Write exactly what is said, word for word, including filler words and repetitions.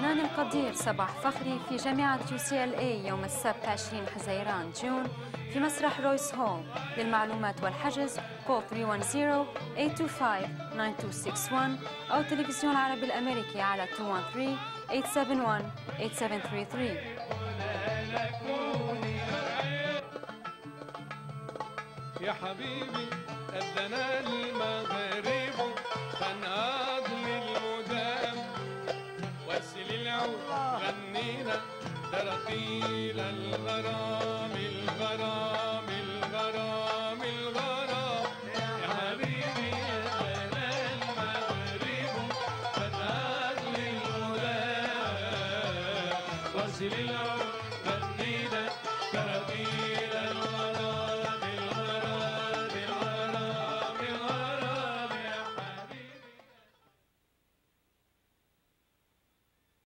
الفنان القدير صباح فخري في جامعة يو سي إل إيه يوم السبت عشرين حزيران جون في مسرح رويس هول. للمعلومات والحجز كول ثلاثة واحد صفر ثمانية اثنين خمسة تسعة اثنين ستة واحد أو تلفزيون العربي الأمريكي على اثنين واحد ثلاثة ثمانية سبعة واحد ثمانية سبعة ثلاثة ثلاثة. يا حبيبي أدنى المغرب فنهض للمدام وارسل العود غنينا ترتيل الغرام الغرام الغرام الغرام. يا حبيبي أدنى المغرب فنهض للمدام وارسل العود